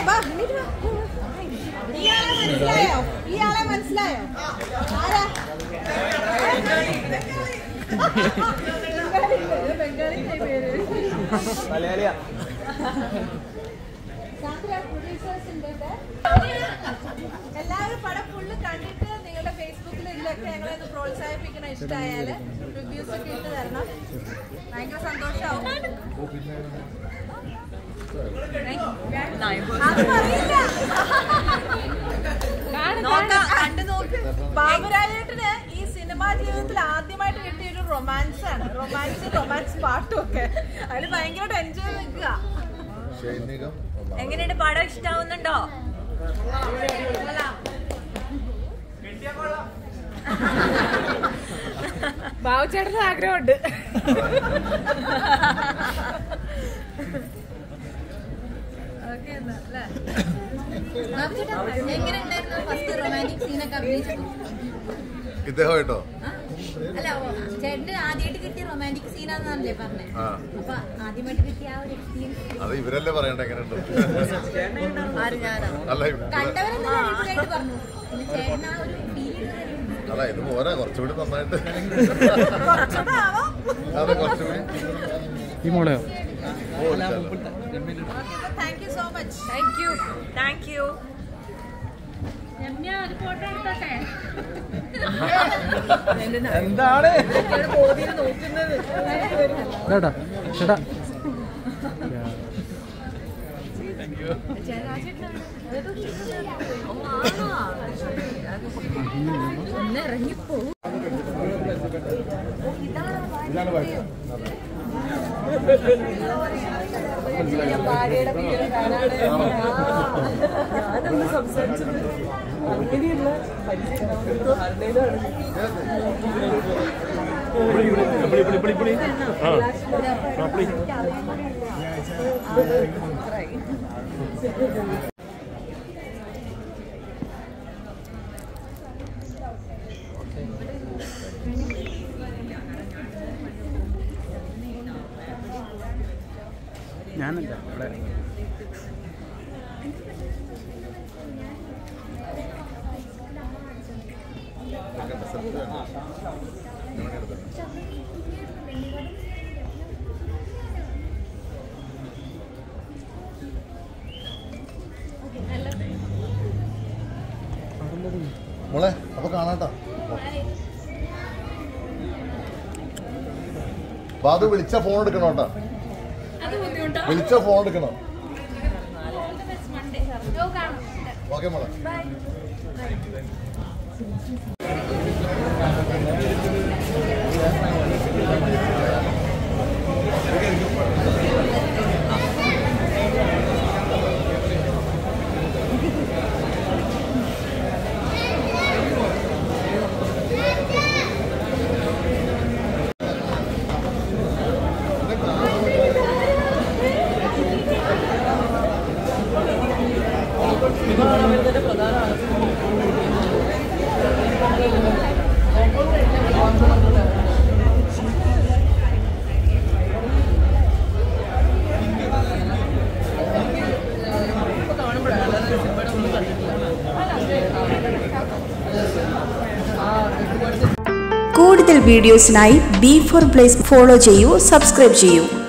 ഇയാളെ മനസ്സിലായോ? ആരാ? മലയാളിയാ. എല്ലാവരും പടം ഫുള്ള് കണ്ടിട്ട് നിങ്ങളുടെ ഫേസ്ബുക്കിൽ ഇതിലൊക്കെ ഞങ്ങളെ ഒന്ന് പ്രോത്സാഹിപ്പിക്കണം. ഇഷ്ടമായാല് റിവ്യൂസ് ഒക്കെ ഇട്ട് തരണം. ഭയങ്കര സന്തോഷമാവും. കണ്ടു നോക്ക്. ബാബുരാജേട്ടന് ഈ സിനിമാ ജീവിതത്തിൽ ആദ്യമായിട്ട് കിട്ടിയൊരു റൊമാൻസ് ആണ്. റൊമാൻസ് പാട്ടും ഒക്കെ അതിൽ ഭയങ്കരമായിട്ട് എൻജോയ് നിൽക്കുക. എങ്ങനെയുണ്ട് പടം? ഇഷ്ടാവുന്നുണ്ടോ? ബാബുചേട്ടന് ആഗ്രഹമുണ്ട്. ഇദ്ദേഹമായിട്ടോ? അല്ല, ചേട്ടന് ആദ്യമായിട്ട് കിട്ടിയ റൊമാൻറ്റിക് സീനാന്നല്ലേ പറഞ്ഞേ? അപ്പൊ ആദ്യമായിട്ട് കിട്ടിയ ആ ഒരു എക്സ്പീരിയൻസ് അത് ഇവരല്ലേ പറയണ്ട എങ്ങനെയുണ്ട്? അല്ല, ഇത് പോരാ, കുറച്ചുകൂടി നന്നായിട്ട്. അതെ, കുറച്ചുകൂടി. ഈ മോളെയോ? Thank you so much. Thank you. എന്താണ് ചേട്ടാ? ചേട്ടാ ഇറങ്ങിപ്പോ ഭാര്യയുടെ വീട് കാണാതെ ഞാനൊന്ന് സംസാരിച്ചത് അങ്ങനെയുള്ള ഞാനല്ല ഇവിടെ. മോളെ, അപ്പൊ കാണാട്ടോ. ബാധു വിളിച്ച ഫോൺ എടുക്കണോട്ടാ. വിളിച്ച ഫോൺ എടുക്കണം. ഓക്കെ മോളെ. കൂടുതൽ വീഡിയോസിനായി B4 Place ഫോളോ ചെയ്യൂ, സബ്സ്ക്രൈബ് ചെയ്യൂ.